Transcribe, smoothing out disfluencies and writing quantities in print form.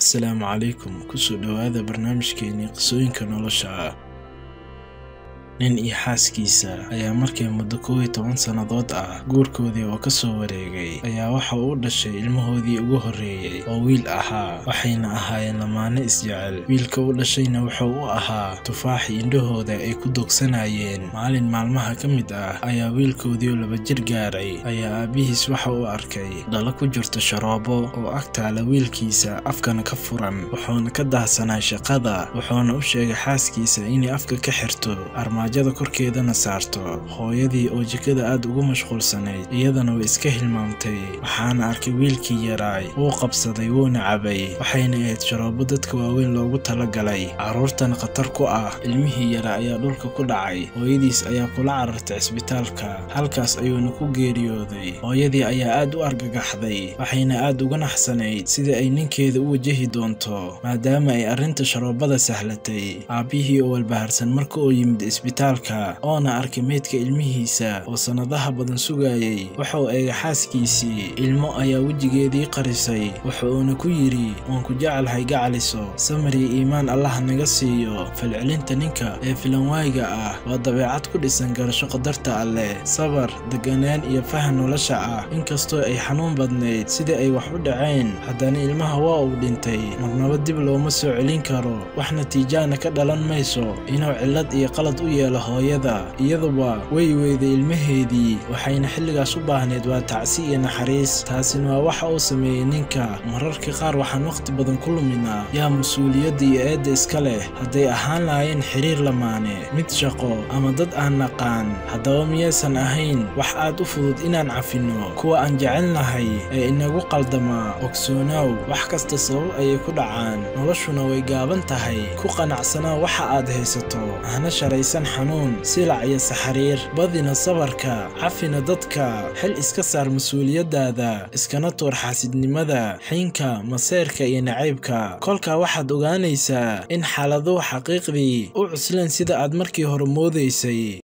السلام عليكم كسو دواذا برنامجكيني قصوينك نولشا nin iyo xaaskiisa ayaa markay muddo 11 sanadood guurkoodii oo ka soo wareegay ayaa waxa uu dhashay ilmahoodii ugu horeeyay oo wiil ahaa waxayna ahaayeen lamaane isjecel wiilka uu dhashayna wuxuu u ahaa tufaax indhahooda ay ku dogsanayeen maalin maalmaha ka mid ayaa wiilkoodii oo 2 jir gaaray ayaa aabihiis waxa uu arkay dhalo ku jirta sharoobo oo agtaala wiilkiisa afkana ka furan wuxuuna ka dahsanay shaqada wuxuuna u sheegay xaaskiisa inay afka ka xirto armaajada korkeedana saarto hooyadii oo jikada aad ugu mashquulsanayd iyadana way iska hilmaamtay waxaana arkay wiilkii yaraay uu qabsaday wuuna cabay waxayna ahayd sharoobo dadka waaweyn loogu talagalay caruurtan khatar ku ilmihii yara ayaa dhulka ku dhacay hooyadiis ayaa kula carartay isbitaalka halkaas ayuuna ku geeriyooday hooyadii ayaa aad u argagaxday waxayna aad uga naxsanayd sida ay ninkeeda u wajahi doonto maadaama ay arrinta sharoobada sahlatay aabihii oo walbaharsan marka uu yimid isbitaalka oona arkay meydka ilmihiisa oo sanadaha badan sugayay wuxuu eegay xaaskiisii ilmo ayaa wejigeedii qarisay wuxuuna ku yiri waan ku jecelahay gacaliso samir iyo iimaan Allah naga siiyo falcelinta ninka ee filanwayga waa dabeecad ku dhisan garasho qadarta Alle sabar deganaan iyo faham nolosha inkastoo ay xanuun badnayd sida ay wax u dhaceen haddana ilmaha waa uu dhintay marnaba dib looma soo celin karo wax natiijana ka dhalan mayso inuu cilad iyo qalad u yeelo hooyada iyaduba way weyday ilmaheedii waxayna xilligaas u baahneed waa tacsi iyo naxariis taasina waa waxa uu sameeyay ninka mararka qaar waxaan waqti badan ku luminaa yaa mas'uuliyadda iyo eedda iska leh hadday ahaan lahaayeen xiriir lamaane mid shaqo ama dad aan naqaan haddaba miyaysan ahayn wax aad u fudud inaan cafino kuwa aan jecelnahay ee inagu qaldama ogsoonow wax kasta sabab ayay ku dhacaan noloshuna way gaaban tahay ku qanacsanaa waxa aad haysato ahna sharaysan xanuun silac iyo saxariir badina sabarka cafina dadka xil iska saar mas'uuliyadaada iskana tuur xaasidnimada xinka maseerka iyo nacaybka kolka waxaad ogaanaysaa in xaaladu xaqiiqdii u cusleen sida aad markii hore moodaysay